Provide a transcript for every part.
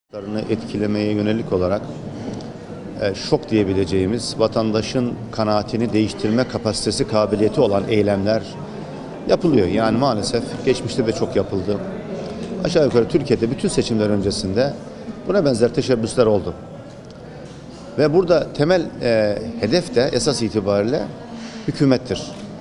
Etkilemeye yönelik olarak şok diyebileceğimiz, vatandaşın kanaatini değiştirme kapasitesi, kabiliyeti olan eylemler yapılıyor. Yani maalesef geçmişte de çok yapıldı. Aşağı yukarı Türkiye'de bütün seçimler öncesinde buna benzer teşebbüsler oldu. Ve burada temel hedef de esas itibariyle hükümettir.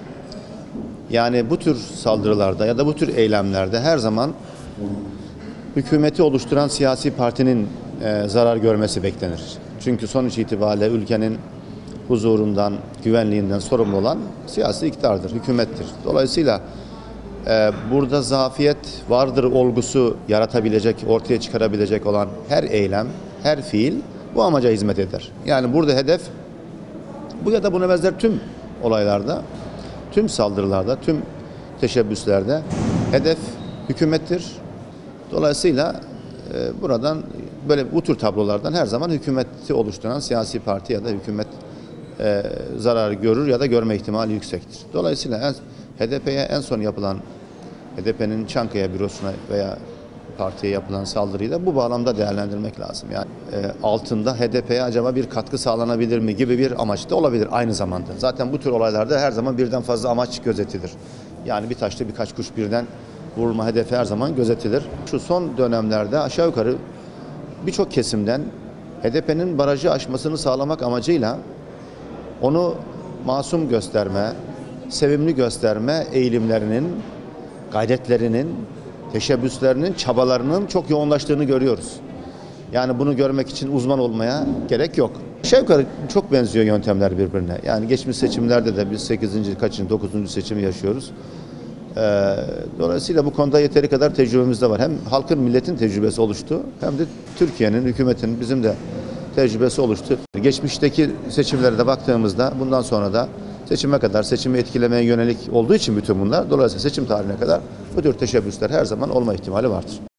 Yani bu tür saldırılarda ya da bu tür eylemlerde her zaman hükümeti oluşturan siyasi partinin zarar görmesi beklenir. Çünkü sonuç itibariyle ülkenin huzurundan, güvenliğinden sorumlu olan siyasi iktidardır, hükümettir. Dolayısıyla burada zafiyet vardır olgusu yaratabilecek, ortaya çıkarabilecek olan her eylem, her fiil bu amaca hizmet eder. Yani burada hedef bu ya da buna benzer tüm olaylarda, tüm saldırılarda, tüm teşebbüslerde hedef hükümettir. Dolayısıyla buradan böyle bu tür tablolardan her zaman hükümeti oluşturan siyasi parti ya da hükümet zarar görür ya da görme ihtimali yüksektir. Dolayısıyla HDP'ye en son yapılan, HDP'nin Çankaya bürosuna veya partiye yapılan saldırıyı da bu bağlamda değerlendirmek lazım. Yani altında HDP'ye acaba bir katkı sağlanabilir mi gibi bir amaç da olabilir aynı zamanda. Zaten bu tür olaylarda her zaman birden fazla amaç gözetilir. Yani bir taşla birkaç kuş birden vurulma hedefi her zaman gözetilir. Şu son dönemlerde aşağı yukarı birçok kesimden HDP'nin barajı aşmasını sağlamak amacıyla onu masum gösterme, sevimli gösterme eğilimlerinin, gayretlerinin, teşebbüslerinin, çabalarının çok yoğunlaştığını görüyoruz. Yani bunu görmek için uzman olmaya gerek yok. Aşağı yukarı çok benziyor yöntemler birbirine. Yani geçmiş seçimlerde de biz 9. seçimi yaşıyoruz. Dolayısıyla bu konuda yeteri kadar tecrübemiz de var. Hem halkın, milletin tecrübesi oluştu hem de Türkiye'nin, hükümetin, bizim de tecrübesi oluştu. Geçmişteki seçimlere de baktığımızda bundan sonra da seçime kadar, seçimi etkilemeye yönelik olduğu için bütün bunlar, dolayısıyla seçim tarihine kadar bu tür teşebbüsler her zaman olma ihtimali vardır.